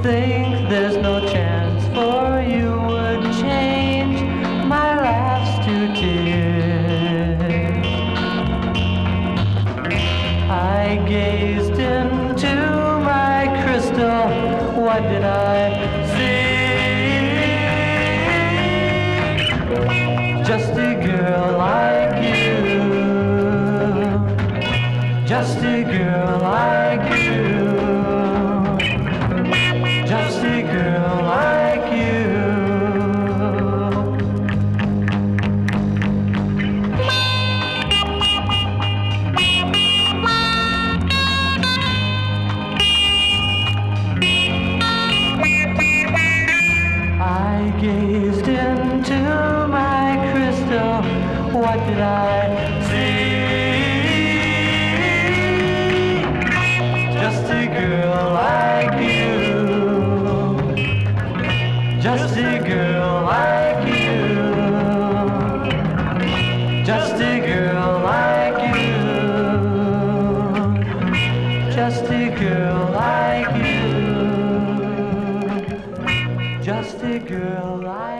think there's no chance for you would change my laughs to tears. I gazed into my crystal, what did I see? Just a girl like you, just a girl like you, just a girl like you. I gazed into my crystal, what did I see? Just a girl like you, just a girl like you, just a girl like you, just a girl like you, just a girl like you.